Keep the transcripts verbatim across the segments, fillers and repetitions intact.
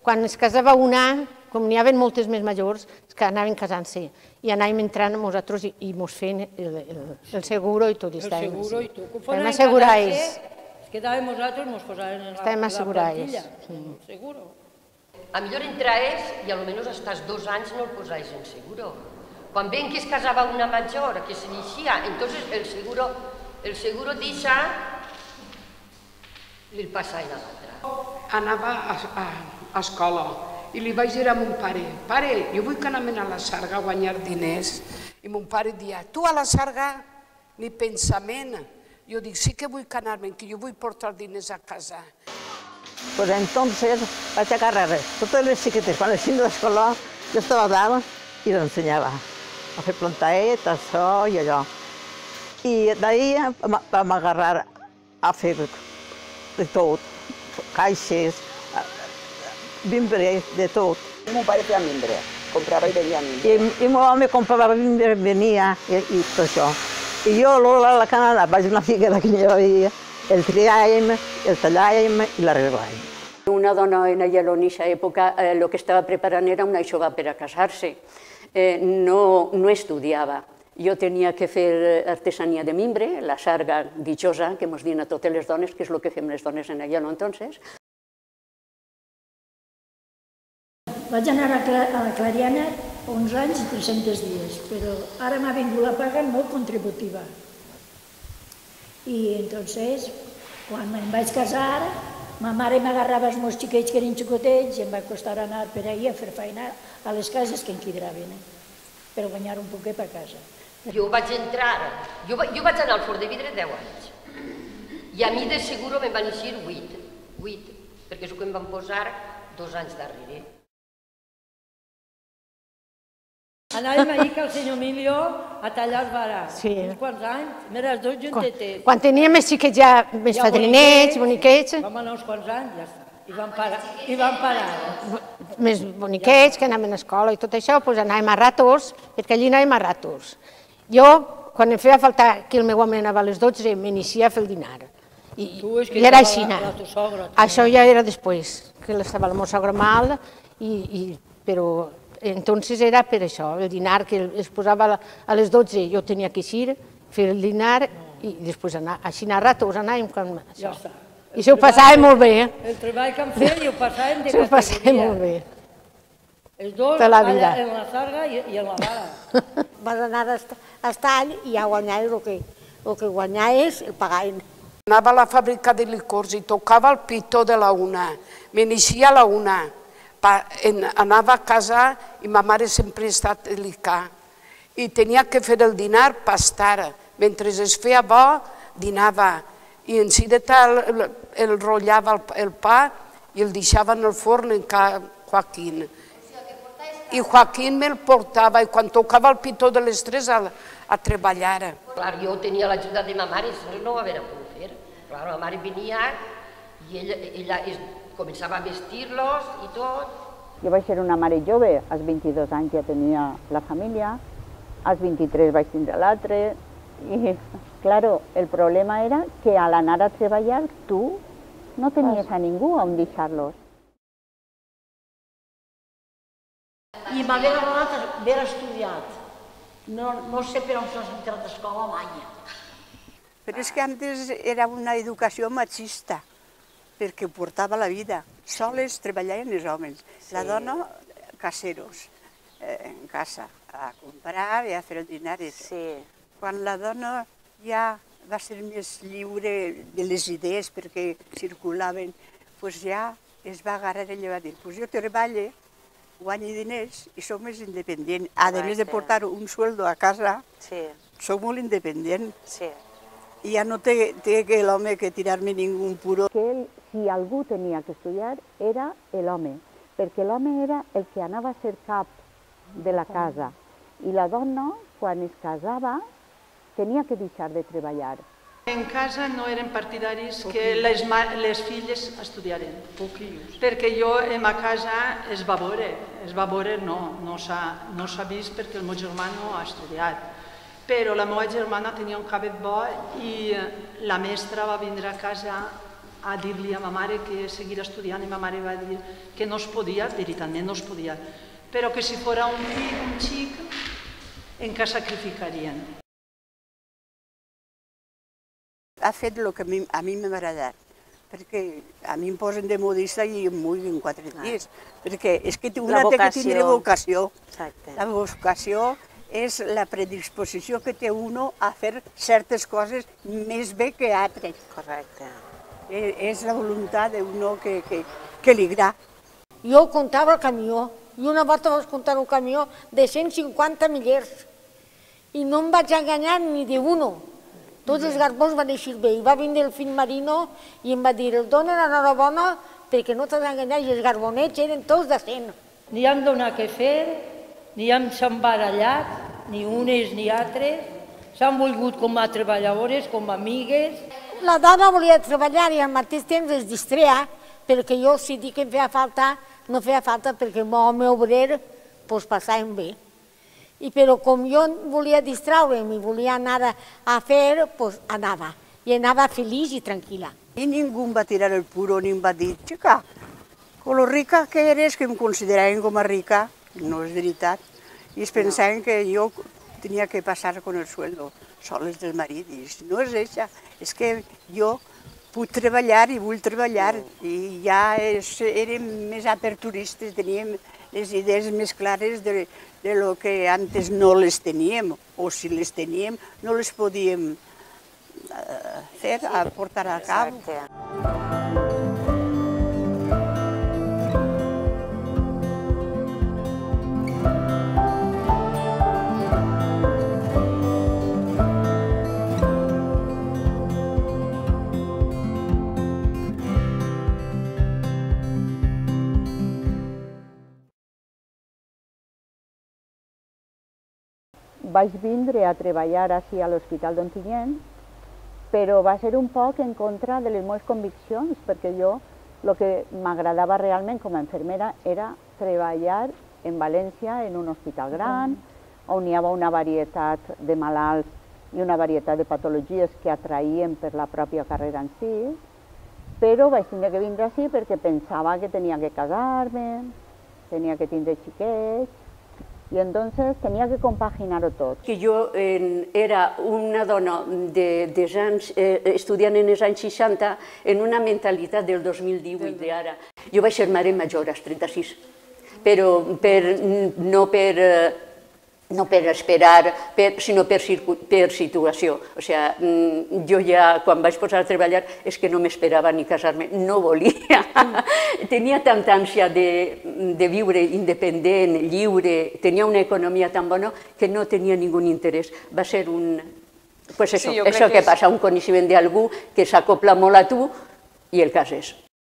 quan es casava una, com n'hi havia moltes més majors, que anaven casant-se i anàvem entrant nosaltres i mos feien el seguro i tot. El seguro i tot. Estàvem assegurats. Es quedàvem nosaltres, mos posaven en la plantilla, el seguro. A millor entraes i almenys hasta dos anys no el posaves en seguro. Quan ven que es casava una major, que se n'eixia, entonces el seguro, el seguro d'eixa li passaven a l'altra. Anava a escola i li vaig dir a mon pare, pare, jo vull que anem a la Sarga a guanyar diners. I mon pare dia, tu a la Sarga ni pensament. Jo dic, sí que vull que anar-me'n, que jo vull portar diners a casa. Pues entonces vaig agarrar totes les xiquetes, quan eixim de l'escola, jo estava dalt i l'ensenyava a fer plantaet, això i allò. I d'ahir vam agarrar a fer de tot, caixes, mimbre, de tot. Mon pare feia mimbre, comprava i venia mimbre. I mon home comprava mimbre, venia i tot això. I jo a la Canadà vaig una figuera que n'hi havia, el triàvem, el tallàvem i l'arreglàvem. Una dona en allà en aquesta època el que estava preparant era una jove per a casar-se. No estudiava. Jo tenia que fer artesania de mimbre, la sarga guitjosa, que ens diuen a totes les dones, que és el que fem les dones en allà entonces. Vaig anar a la Clariana onze anys i tres-cents dies, però ara m'ha vingut la paga molt contributiva. I entonces, quan em vaig casar, ma mare m'agarrava els meus xiquets que eren xicotets i em va costar anar per ahir a fer feina a les cases que em quidraven, per guanyar un poquet per casa. Jo vaig entrar, jo vaig anar al Fort de Vidre deu anys i a mi de seguro me'n van eixir vuit, vuit, perquè és el que em van posar dos anys darrere. Anàvem ahir que el senyor Emilio a tallar els barats. Sí. Uns quants anys, mira, els dos juntetets. Quan teníem més xiquets ja, més fadrinets, boniquets. Vam anar uns quants anys, ja està. I vam parar. I vam parar. Més boniquets, que anàvem a l'escola i tot això, doncs anàvem a ratos, perquè allí anàvem a ratos. Jo, quan em feia falta que el meu home anava a les dotze, m'inicia a fer el dinar. I era així. Això ja era després, que estava la meva sogra mal, però entonces era per això, el dinar que es posava a les dotze, jo tenia que eixir, fer el dinar i després anar, així a ratos anàvem com això. I s'ho passàvem molt bé. El treball que em feia ho passàvem de categoria. S'ho passàvem molt bé. Els dos allà en la sarga i en la vara. Vas anar a estall i ja guanyaves el que guanyaves, el pagaven. Anava a la fàbrica de licors i tocava el pitó de la una. M'inicia a la una. Anava a casa i ma mare sempre ha estat delicada. I tenia que fer el dinar pastar. Mentre es feia bo, dinava. I en si de tal el rotllava el pa i el deixava en el forn en Joaquín. I Joaquín me'l portava i quan tocava el pitó de les tres a treballar. Clar, jo tenia l'ajuda de ma mare, no ho havia pogut fer. Clar, la mare venia i ella començava a vestir-los i tot. Jo vaig ser una mare jove, als vint-i-dos anys ja tenia la família, als vint-i-tres vaig tindre l'altre, i, claro, el problema era que al anar a treballar tu no tenies a ningú on deixar-los. I m'hagués agradat haver estudiat. No sé per on s'ha entrat a escola mai. Però és que antes era una educació machista, perquè portava la vida. Soles treballaven els homes, la dona caseros, en casa, a comprar i a fer el dinar. Quan la dona ja va ser més lliure de les idees perquè circulaven, doncs ja es va agarrar ella i va dir, doncs jo treballo, guanyo diners i soc més independent. A més de portar un sueldo a casa, soc molt independent. I ja no té que l'home que tirar-me ningú puro. Si algú tenia que estudiar era l'home, perquè l'home era el que anava a ser cap de la casa i la dona, quan es casava, tenia que deixar de treballar. En casa no eren partidaris que les filles estudiaren, perquè jo en ma casa es va veure, es va veure no, no s'ha vist perquè el meu germà no ha estudiat, però la meva germana tenia un cabet bo i la mestra va vindre a casa a dir-li a ma mare que seguir estudiant i ma mare va dir que no es podia, veritablement no es podia, però que si fos un fill, un xic, encara sacrificarien. Ha fet el que a mi m'ha agradat, perquè a mi em posen de modista i em mullo en quatre dies, perquè és que una té que tindre vocació. La vocació és la predisposició que té uno a fer certes coses més bé que altres. Correcte. És la voluntat d'uno que li agrada. Jo comptava el camió, i una volta vaig comptar un camió de cent cinquanta millers, i no em vaig enganyar ni d'uno. Tots els garbons van eixir bé, i va vindre el fill Marino i em va dir, el donen enhorabona perquè no t'has enganyat, i els garbonets eren tots de cent. Ni hem donat què fer, ni hem s'embarallat, ni unes ni altres. S'han volgut com a treballadores, com a amigues. La dona volia treballar i al mateix temps es distreia, perquè jo si dic que em feia falta, no feia falta perquè el home obrer passàvem bé. I però com jo volia distraure'm i volia anar a fer, doncs anava. I anava feliç i tranquil·la. I ningú em va tirar el puro ni em va dir, xica, con lo rica que eres, que em consideraven com a rica. No és veritat. I es pensaven que jo tenia que passar con el sueldo soles del marit. I no és això, és que jo puc treballar i vull treballar. I ja érem més aperturistes, teníem les idees més clares de de lo que antes no les teníem, o si les teníem no les podíem fer, portar a cabo. Vaig vindre a treballar així a l'Hospital d'Ontinyent, però va ser un poc en contra de les meves conviccions, perquè jo el que m'agradava realment com a infermera era treballar en València en un hospital gran, on hi havia una varietat de malalts i una varietat de patologies que atraïen per la pròpia carrera en si, però vaig tenir que vindre així perquè pensava que tenia que casar-me, tenia que tindre xiquets, i entonces tenia que compaginar-ho tot. Que jo era una dona estudiant en els anys seixanta en una mentalitat del dos mil divuit d'ara. Jo vaig ser mare major als trenta-sis, però no per no per esperar, sinó per situació. O sigui, jo ja, quan vaig posar a treballar, és que no m'esperava ni casar-me, no volia. Tenia tanta ànsia de viure independent, lliure, tenia una economia tan bona que no tenia ningú interès. Va ser un... Pues això, això que passa, un coneixement d'algú que s'acopla molt a tu i el cases.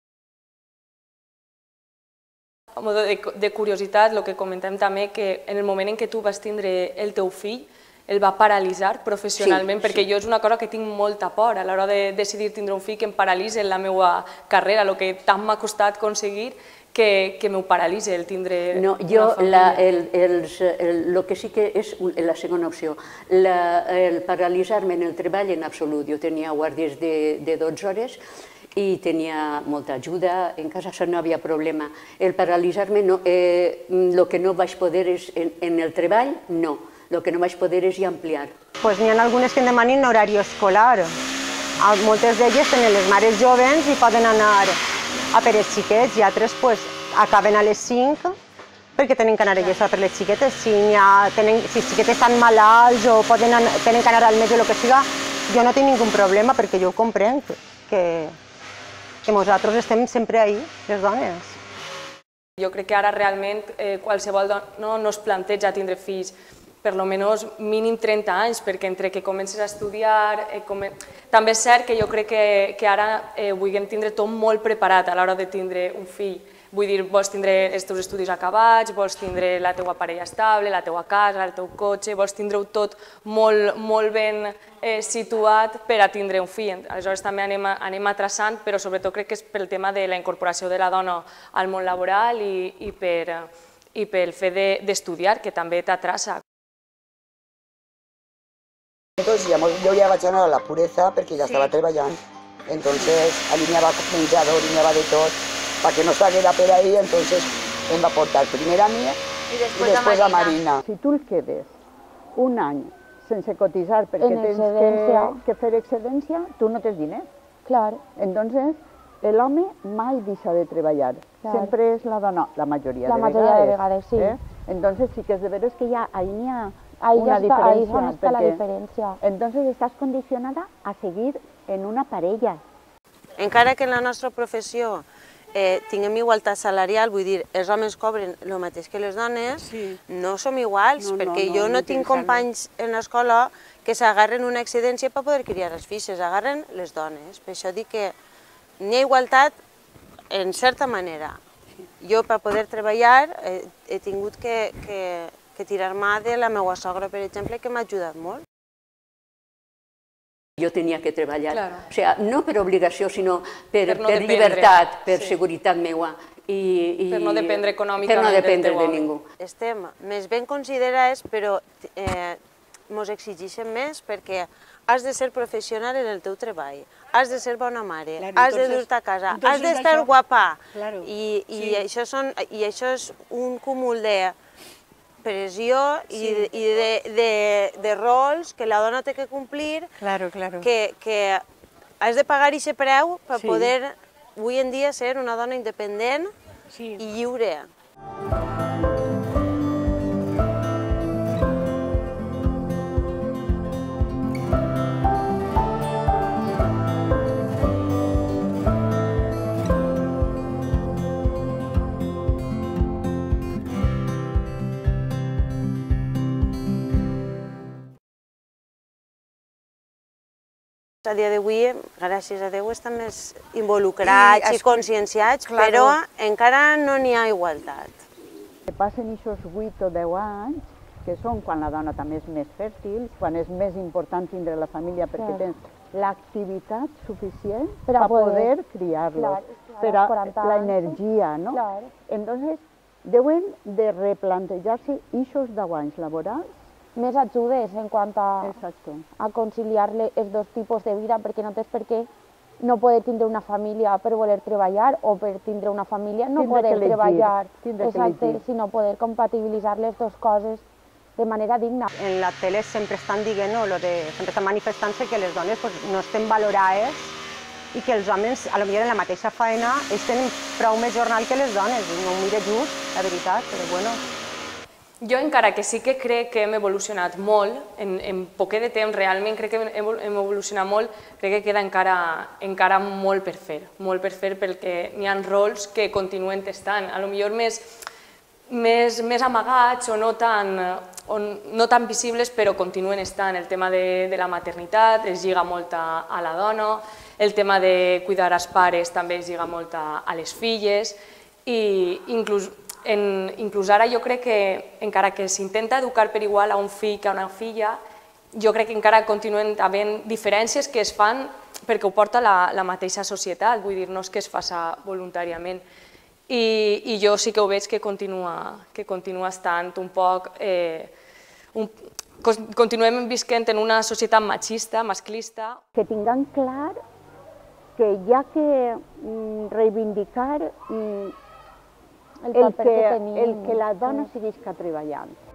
A modo de curiositat, el que comentem també, que en el moment en què tu vas tindre el teu fill, el va paralitzar professionalment, perquè jo és una cosa que tinc molta por a l'hora de decidir tindre un fill, que em paralitza en la meva carrera, el que tant m'ha costat aconseguir, que m'ho paralitza el tindre una família. No, jo, el que sí que és la segona opció, el paralitzar-me en el treball en absolut. Jo tenia guàrdies de dotze hores, i tenia molta ajuda, en casa no havia problema. El paralitzar-me, el que no vaig poder és, en el treball, no. El que no vaig poder és ampliar. N'hi ha algunes que en demanen horari escolar. Moltes d'elles tenen les mares joves i poden anar a per els xiquets, i altres acaben a les cinc perquè tenen que anar elles a per les xiquetes. Si els xiquetes estan malalts o tenen que anar al metge o el que siga, jo no tinc cap problema perquè jo ho comprenc, que que nosaltres estem sempre ahí, les dones. Jo crec que ara realment qualsevol dona no es planteja tindre fills per almenys mínim trenta anys, perquè entre que comences a estudiar... També és cert que jo crec que ara vulguem tindre tot molt preparat a l'hora de tindre un fill. Vull dir, vols tindre els teus estudis acabats, vols tindre la teua parella estable, la teua casa, el teu cotxe, vols tindre-ho tot molt ben situat per a tindre un fill. Aleshores també anem atrasant, però sobretot crec que és pel tema de la incorporació de la dona al món laboral i pel fet d'estudiar, que també t'atrasa. Entonces jo ja vaig anar a la puresa perquè ja estava treballant Entonces alineaba menjador, alineava de tot, perquè no s'haguera per ahí, entonces em va portar primer a mi i després a Marina. Si tu el quedes un any sense cotitzar perquè tens que, que fer excedència, tu no tens diners. Claro. Entonces, el home mai deixa de treballar. Claro. Sempre és la dona, la majoria la de mayoría vegades. de vegades, sí. ¿eh? Entonces sí que es de veres que ya ahí n'hi ha ahí una ya está, diferència. Ahí es está la diferència. Entonces estàs condicionada a seguir en una parella. Encara que en la nostra professió eh, tinguem igualtat salarial, vull dir, els homes cobren el mateix que les dones, sí. No som iguals, no, perquè no, no, jo no, no tinc companys en l'escola que s'agarren una excedència per poder criar els fills, s'agarren les dones. Per això dic que n'hi ha igualtat en certa manera. Jo, per poder treballar, he, he tingut que, que, que tirar-me de la meva sogra, per exemple, que m'ha ajudat molt. Jo tenia que treballar, claro. O sea, no per obligació, sinó per, per, no per llibertat, per sí. seguretat meua. I, i per no dependre econòmicament per no dependre del teu de ningú. Estem més ben considerades, però eh, mos exigeixen més perquè has de ser professional en el teu treball, has de ser bona mare, claro, has entonces, de dur-te a casa, has d'estar això... guapa. Claro. I, i, sí. això són, I això és un cúmul de pressió i, sí. i de, de, de rols que la dona té que complir, claro, claro. que, que has de pagar aquest preu per sí. poder avui en dia ser una dona independent sí. i lliure. A dia d'avui, gràcies a Déu, estan més involucrats I, i conscienciats, claro. Però encara no n'hi ha igualtat. Passen aquests vuit o deu anys, que són quan la dona també és més fèrtil, quan és més important tindre la família perquè claro. Tens l'activitat suficient per a poder, poder criar-los, claro, per a l'energia, no? Claro. Entonces, deuen de replantejar-se aquests deu anys laborals més ajudes en quant a, a conciliar els dos tipus de vida, perquè no tens per què no poder tindre una família per voler treballar o per tindre una família no tindre poder treballar, exacte, sinó poder compatibilitzar les dues coses de manera digna. En la tele sempre estan dient, no, lo de, sempre estan manifestant-se que les dones pues, no estem valorades i que els homes, a lo millor en la mateixa feina, ells tenen prou més jornal que les dones. No ho mire just, la veritat, però bueno. Jo encara que sí que crec que hem evolucionat molt, en, en poquet de temps realment crec que hem, hem evolucionat molt, crec que queda encara, encara molt per fer, molt per fer perquè n'hi ha rols que continuen estant, a lo millor més, més, més amagats o no tan, o no tan visibles però continuen estant. El tema de, de la maternitat es lliga molt a, a la dona, el tema de cuidar els pares també es lliga molt a, a les filles i inclús En, inclús ara jo crec que, encara que s'intenta educar per igual a un fill que a una filla, jo crec que encara continuen havent diferències que es fan perquè ho porta la, la mateixa societat, vull dir, no és que es faça voluntàriament. I, i jo sí que ho veig que continua, que continua estant un poc... Eh, un, continuem visquent en una societat machista, masclista. Que tinguem clar que hi ha que mm, reivindicar mm, el, el, que, que el que la dona seguisca treballant.